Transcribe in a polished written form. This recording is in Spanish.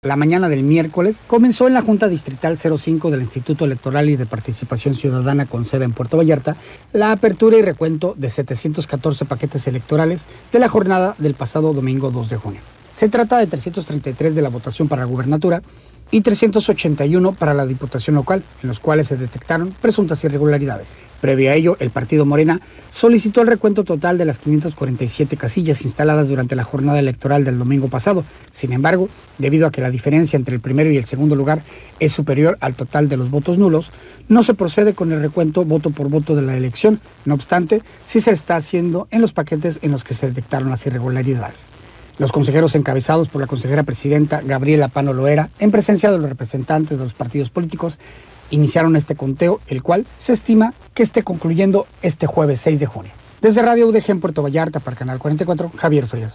la mañana del miércoles, comenzó en la Junta Distrital 05 del Instituto Electoral y de Participación Ciudadana con sede en Puerto Vallarta, la apertura y recuento de 714 paquetes electorales de la jornada del pasado domingo 2 de junio. Se trata de 333 de la votación para la gubernatura y 381 para la diputación local, en los cuales se detectaron presuntas irregularidades. Previo a ello, el partido Morena solicitó el recuento total de las 547 casillas instaladas durante la jornada electoral del domingo pasado. Sin embargo, debido a que la diferencia entre el primero y el segundo lugar es superior al total de los votos nulos, no se procede con el recuento voto por voto de la elección. No obstante, sí se está haciendo en los paquetes en los que se detectaron las irregularidades. Los consejeros encabezados por la consejera presidenta Gabriela Pano Loera, en presencia de los representantes de los partidos políticos, iniciaron este conteo, el cual se estima que esté concluyendo este jueves 6 de junio. Desde Radio UDG en Puerto Vallarta para Canal 44, Javier Frías.